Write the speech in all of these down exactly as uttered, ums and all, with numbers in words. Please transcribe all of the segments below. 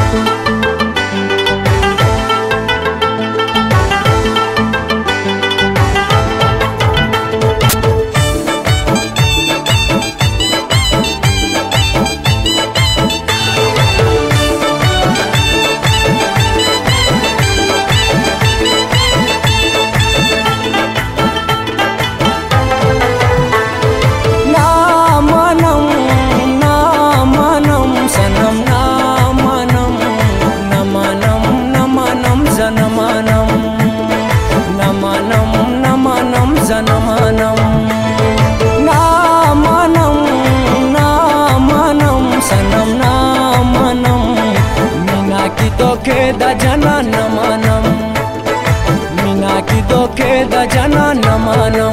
da jana na manam, mina ki doke da jana na manam.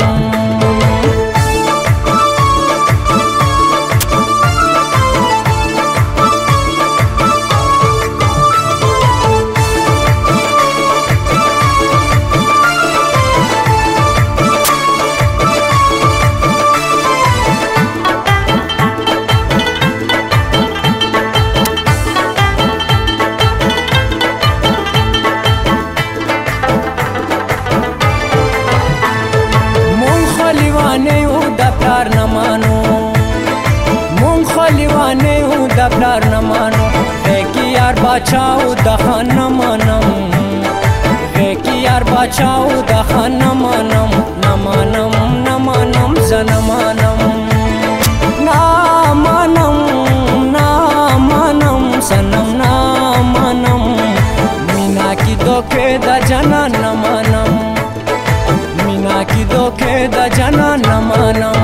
Plar na mano, hai ki yaar bachao da khan na manam, hai ki yaar bachao da khan na manam, na manam, na manam, zana manam, na manam, na manam, sanam na manam, mina ki doke da jana na manam, mina ki doke da jana na manam.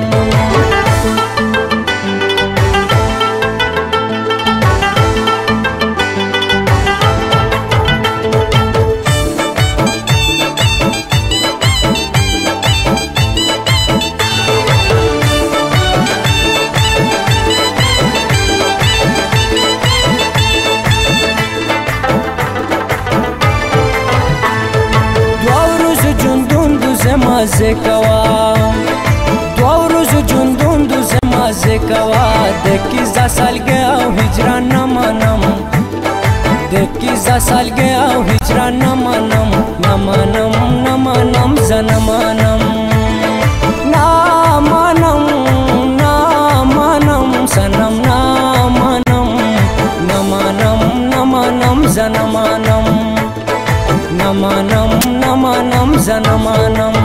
Maze kawa, dua roz jundun duze maze kawa. Dekki za sal gaya hijran na manam, dekki za sal gaya hijran na manam, na manam, na manam, zana manam, na manam, na manam, sanam na manam, na manam, na manam, zana manam, na manam, na manam, zana manam.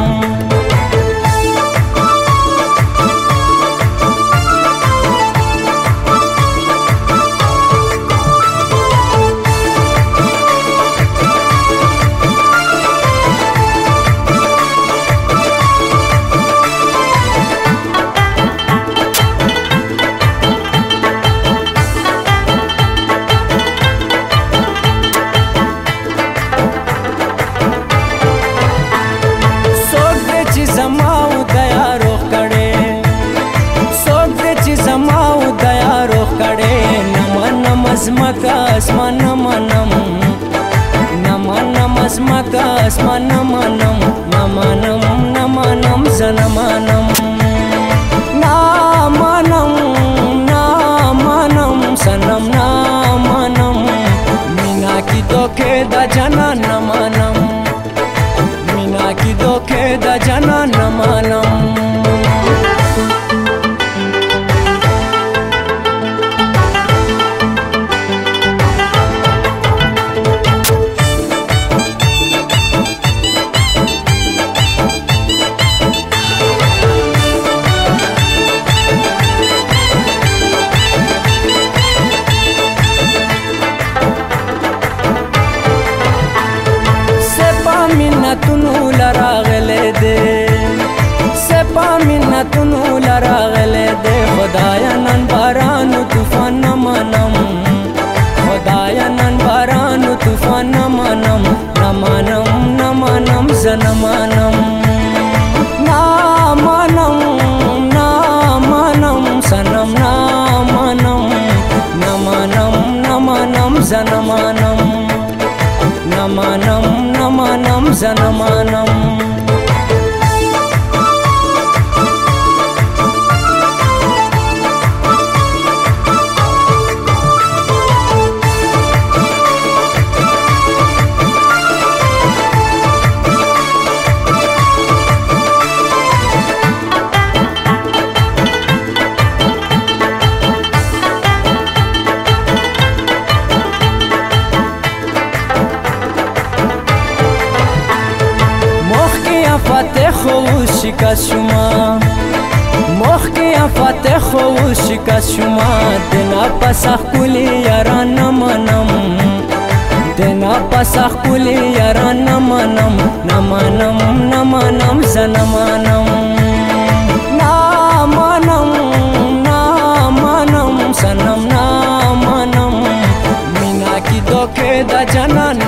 Maka asman manam, nama nama maka asman manam, nama nama nama nam zana manam, nama nam nama nam sanam nama nam, mina ki doke da jana nama nam, mina ki doke da jana nama nam. Tunu lara gele de, sepa minna tunu lara gele de. Khudaya nan baranu tufan na manam, khudaya nan baranu tufan na manam, na manam, na manam, zana manam, na manam, na manam, sanam na manam, na manam, na manam, zana manam, na manam, na manam, zana manam. شکست شما مخی فتح خو شکست شما دنا پسخ کلی یاران نمانم دنا پسخ کلی یاران نمانم نمانم نمانم زنمانم نمانم نمانم سنم نمانم مینا کی دوکه دا جنان